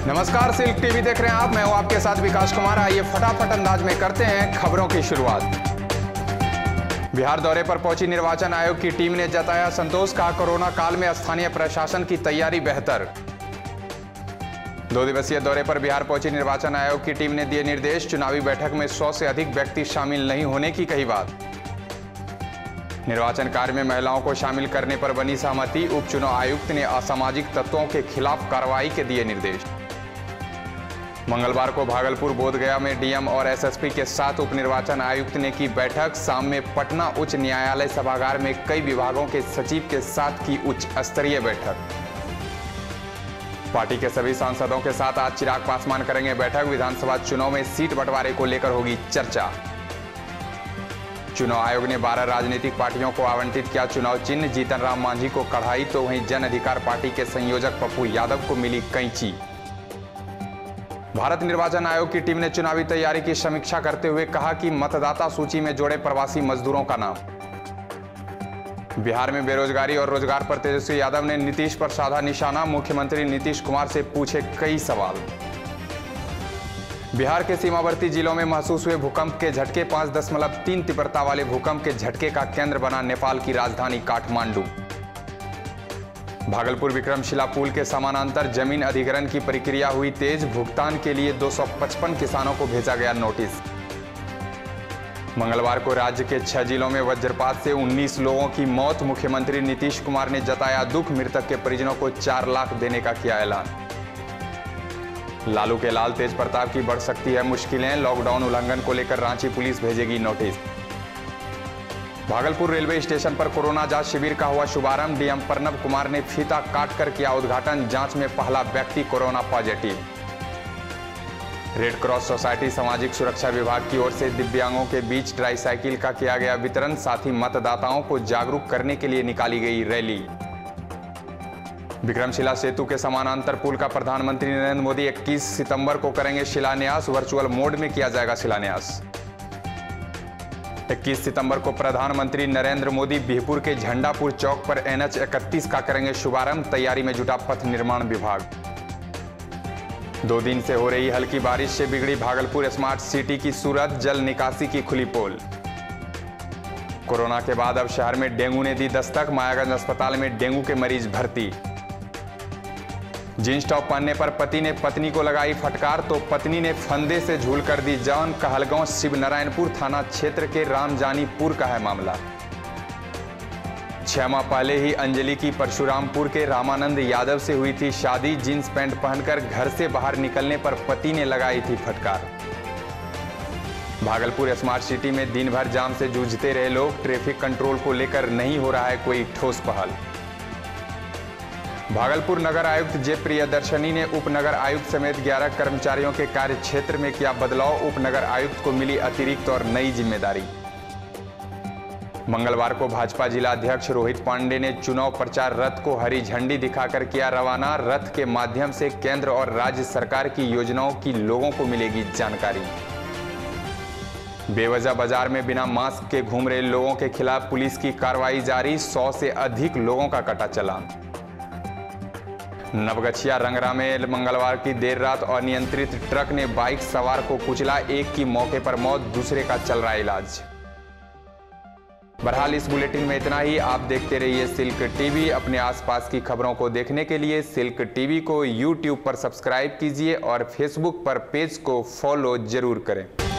नमस्कार, silk TV देख रहे हैं आप। मैं हूं आपके साथ विकास कुमार। आइए फटाफट अंदाज में करते हैं खबरों की शुरुआत। बिहार दौरे पर पहुंची निर्वाचन आयोग की टीम ने जताया संतोष, कहा कोरोना काल में स्थानीय प्रशासन की तैयारी बेहतर। 2 दिवसीय दौरे पर बिहार पहुंची निर्वाचन आयोग की टीम ने दिए निर्देश, चुनावी बैठक में 100 से अधिक व्यक्ति शामिल नहीं होने की कही बात। निर्वाचन कार्य में महिलाओं को शामिल करने पर बनी सहमति, उपचुनाव आयुक्त ने असामाजिक तत्वों के खिलाफ कार्रवाई के दिए निर्देश। मंगलवार को भागलपुर बोधगया में डीएम और एसएसपी के साथ उप निर्वाचन आयुक्त ने की बैठक। शाम में पटना उच्च न्यायालय सभागार में कई विभागों के सचिव के साथ की उच्च स्तरीय बैठक। पार्टी के सभी सांसदों के साथ आज चिराग पासवान करेंगे बैठक। विधानसभा चुनाव में सीट बंटवारे को लेकर होगी चर्चा। चुनाव आयोग ने 12 राजनीतिक पार्टियों को आवंटित किया चुनाव चिन्ह। जीतन राम मांझी को कढ़ाई तो वहीं जन अधिकार पार्टी के संयोजक पप्पू यादव को मिली कैंची। भारत निर्वाचन आयोग की टीम ने चुनावी तैयारी की समीक्षा करते हुए कहा कि मतदाता सूची में जोड़े प्रवासी मजदूरों का नाम। बिहार में बेरोजगारी और रोजगार पर तेजस्वी यादव ने नीतीश पर साधा निशाना। मुख्यमंत्री नीतीश कुमार से पूछे कई सवाल। बिहार के सीमावर्ती जिलों में महसूस हुए भूकंप के झटके। 5.3 तीव्रता वाले भूकंप के झटके का केंद्र बना नेपाल की राजधानी काठमांडू। भागलपुर विक्रमशिला पुल के समानांतर जमीन अधिग्रहण की प्रक्रिया हुई तेज। भुगतान के लिए 255 किसानों को भेजा गया नोटिस। मंगलवार को राज्य के 6 जिलों में वज्रपात से 19 लोगों की मौत। मुख्यमंत्री नीतीश कुमार ने जताया दुख, मृतक के परिजनों को 4 लाख देने का किया ऐलान। लालू के लाल तेज प्रताप की बढ़ सकती है मुश्किलें। लॉकडाउन उल्लंघन को लेकर रांची पुलिस भेजेगी नोटिस। भागलपुर रेलवे स्टेशन पर कोरोना जांच शिविर का हुआ शुभारंभ। डीएम प्रणब कुमार ने फीता काटकर किया उद्घाटन। जांच में पहला व्यक्ति corona positive. Red cross society सामाजिक सुरक्षा विभाग की ओर से दिव्यांगों के बीच ट्राईसाइकिल का किया गया वितरण। साथ ही मतदाताओं को जागरूक करने के लिए निकाली गई रैली। विक्रमशिला सेतु के समानांतर पुल का प्रधानमंत्री नरेंद्र मोदी 21 सितंबर को करेंगे शिलान्यास। वर्चुअल मोड में किया जाएगा शिलान्यास। 21 सितंबर को प्रधानमंत्री नरेंद्र मोदी बिहपुर के झंडापुर चौक पर NH 31 का करेंगे शुभारंभ। तैयारी में जुटा पथ निर्माण विभाग। 2 दिन से हो रही हल्की बारिश से बिगड़ी भागलपुर स्मार्ट सिटी की सूरत। जल निकासी की खुली पोल। कोरोना के बाद अब शहर में डेंगू ने दी दस्तक। मायागंज अस्पताल में डेंगू के मरीज भर्ती। जींस टॉप पहनने पर पति ने पत्नी को लगाई फटकार तो पत्नी ने फंदे से झूलकर दी जान। कहलगांव शिवनारायणपुर थाना क्षेत्र के रामजानीपुर का है मामला। 6 माह पहले ही अंजलि की परशुरामपुर के रामानंद यादव से हुई थी शादी। जींस पैंट पहनकर घर से बाहर निकलने पर पति ने लगाई थी फटकार। भागलपुर स्मार्ट सिटी में दिन भर जाम से जूझते रहे लोग। ट्रैफिक कंट्रोल को लेकर नहीं हो रहा है कोई ठोस पहल। भागलपुर नगर आयुक्त जे प्रियदर्शनी ने उप नगर आयुक्त समेत 11 कर्मचारियों के कार्य क्षेत्र में किया बदलाव। उप नगर आयुक्त को मिली अतिरिक्त और नई जिम्मेदारी। मंगलवार को भाजपा जिला अध्यक्ष रोहित पांडे ने चुनाव प्रचार रथ को हरी झंडी दिखाकर किया रवाना। रथ के माध्यम से केंद्र और राज्य सरकार की योजनाओं की लोगों को मिलेगी जानकारी। बेवजह बाजार में बिना मास्क के घूम रहे लोगों के खिलाफ पुलिस की कार्रवाई जारी। 100 से अधिक लोगों का कटा चालान। नवगछिया रंगरा में मंगलवार की देर रात अनियंत्रित ट्रक ने बाइक सवार को कुचला। एक की मौके पर मौत, दूसरे का चल रहा इलाज। बहरहाल इस बुलेटिन में इतना ही। आप देखते रहिए सिल्क टीवी। अपने आसपास की खबरों को देखने के लिए सिल्क टीवी को YouTube पर सब्सक्राइब कीजिए और Facebook पर पेज को फॉलो जरूर करें।